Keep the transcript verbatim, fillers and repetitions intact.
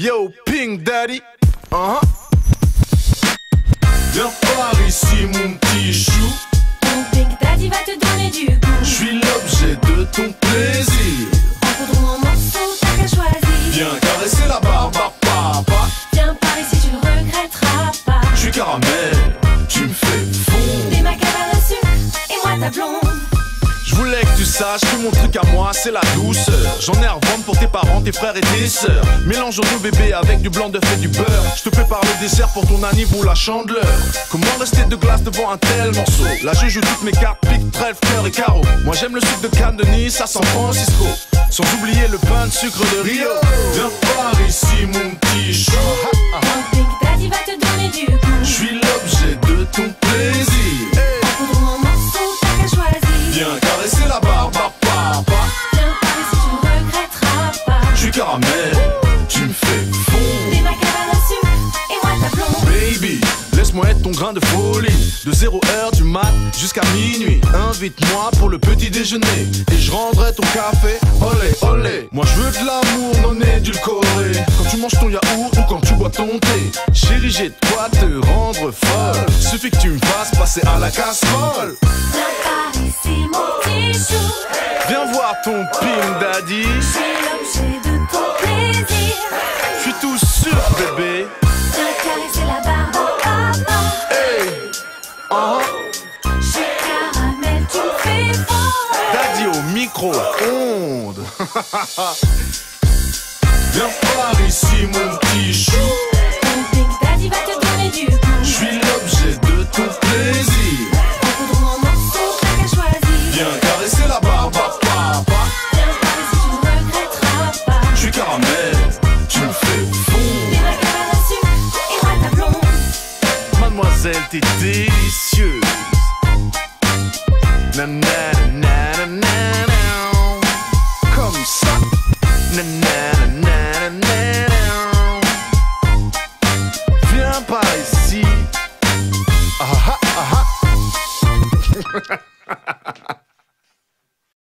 Yo, Pink Daddy. Uh-huh. Viens par ici, mon petit chou. Mon Pink Daddy va te donner du goût. Je suis l'objet de ton plaisir. En poudre ou en morceaux, t'as qu'à choisir. Viens caresser la barbe à papa. Viens par ici, tu le regretteras pas. Je suis caramel, tu me fais fondre. T'es ma cabane à sucre et moi ta blonde. Je voulais que tu saches que mon truc à moi c'est la douceur. J'en ai à revendre pour tes parents, tes frères et tes sœurs. Mélangeons nos bébés avec du blanc d'œuf et du beurre. Je te prépare le dessert pour ton anniv ou la chandeleur. Comment rester de glace devant un tel morceau? Là je joue toutes mes cartes, pique, trèfle, fleurs et carreaux. Moi j'aime le sucre de canne de Nice à San Francisco. Sans oublier le pain de sucre de Rio. Viens par ici mon petit chou. Mon Pink Daddy va te donner du goût. Je suis l'objet de ton plaisir. En poudre ou en morceaux, t'as qu'à choisir. Viens caresser la barbe à papa. Viens par ici, tu le regretteras pas. Je suis caramel, tu me fais fondre. T'es ma cabane à sucre et moi ta blonde. Baby, laisse-moi être ton grain de folie. De zéro heure du mat jusqu'à minuit. Invite-moi pour le petit déjeuner et je rendrai ton café. Olé, olé. Moi je veux de l'amour non édulcoré. Quand tu manges ton yaourt ou quand tu bois ton thé. Chérie, j'ai de quoi te rendre folle. Suffit que tu me fasses passer à la casserole. Viens par ici, mon petit chou. Viens voir ton Pink Daddy. C'est l'objet de ton plaisir. Je suis tout sucre, bébé. Viens caresser la barbe à papa. Hey, uh-huh. Je suis caramel, tu me fais fondre. Daddy au micro-ondes. Viens par ici, mon petit chou. Mon Pink Daddy va te donner du goût. Je suis l'objet de ton plaisir. En poudre ou en morceaux, t'as qu'à choisir. Viens caresser la barbe à papa. Viens par ici, tu le regretteras pas. Je suis caramel, tu me fais T'es fondre. ma cabane à sucre et moi ta blonde. Mademoiselle, t'es délicieuse. Na na na na.